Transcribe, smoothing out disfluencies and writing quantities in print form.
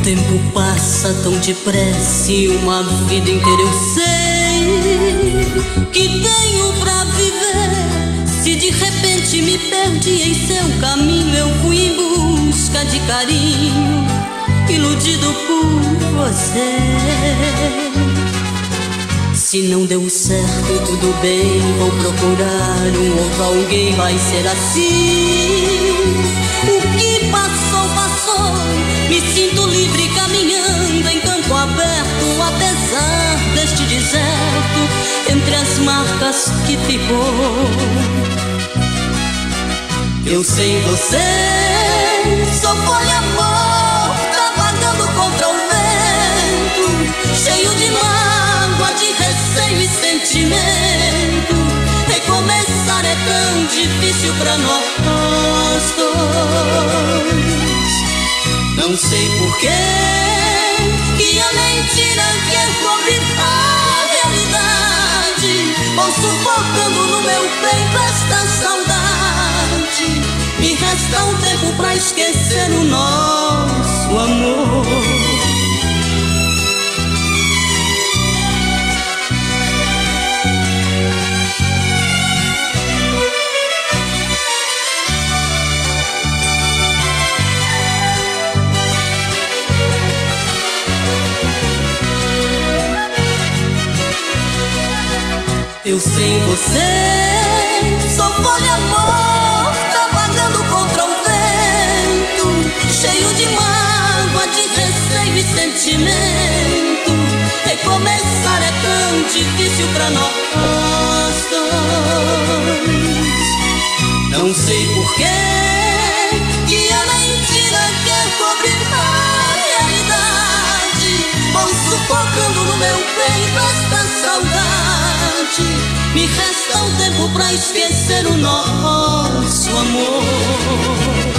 tempo passa tão depressa e uma vida inteira eu sei que tenho pra viver. Se de repente me perdi em seu caminho, eu fui em busca de carinho, iludido por você. Se não deu certo, tudo bem, vou procurar um outro alguém, vai ser assim. O que passou, passou, me sinto livre caminhando em campo aberto, apesar deste deserto, entre as marcas que ficou. Eu sem você, sou folha morta, vagando contra o vento, cheio de mágoa, de receio e sentimento. Recomeçar é tão difícil pra nós dois. Não sei porquê que a mentira quer cobrir a realidade. Vou sufocando no meu peito esta saudade. Me resta um tempo pra esquecer o nosso amor. Eu sem você, sou folha morta, vagando contra o vento, cheio de mágoa, de receio e sentimento. Recomeçar é tão difícil pra nós dois. Não sei porquê que a mentira quer cobrir a realidade. Vou sufocando no meu peito esta saudade. Me resta um tempo pra esquecer o nosso amor.